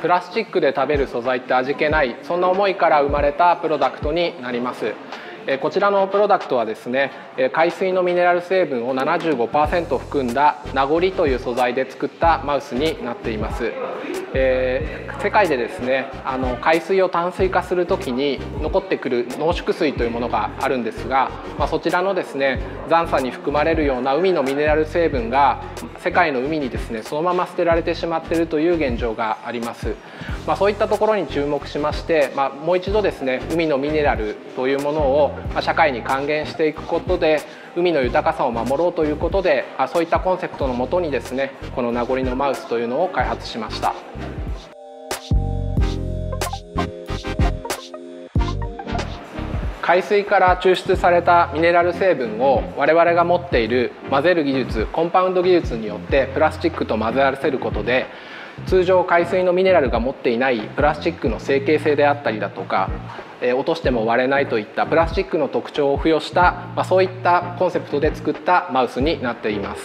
プラスチックで食べる素材って味気ない、そんな思いから生まれたプロダクトになります。こちらのプロダクトはですね、海水のミネラル成分を 75% 含んだナゴリという素材で作ったマウスになっています。世界でですね、海水を淡水化する時に残ってくる濃縮水というものがあるんですが、そちらのですね、残渣に含まれるような海のミネラル成分が世界の海にですね、そのまま捨てられてしまっているという現状があります。そういったところに注目しまして、もう一度ですね、海のミネラルというものを社会に還元していくことで海の豊かさを守ろうということで、そういったコンセプトのもとにですね、この名残のマウスというのを開発しました。海水から抽出されたミネラル成分を我々が持っている混ぜる技術、コンパウンド技術によってプラスチックと混ぜ合わせることで、通常海水のミネラルが持っていないプラスチックの成形性であったりだとか、落としても割れないといったプラスチックの特徴を付与した、そういったコンセプトで作ったマウスになっています。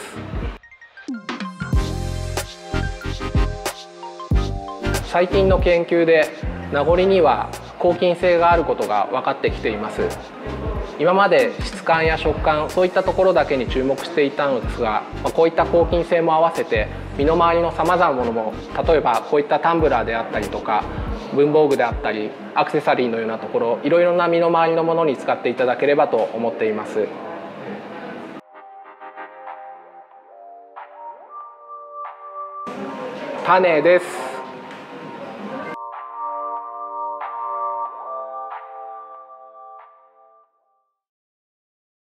最近の研究で名残には抗菌性があることが分かってきています。今まで質感や食感、そういったところだけに注目していたのですが、こういった抗菌性も合わせて身の回りのさまざまなものも、例えばこういったタンブラーであったりとか文房具であったりアクセサリーのようなところ、いろいろな身の回りのものに使っていただければと思っています。種です。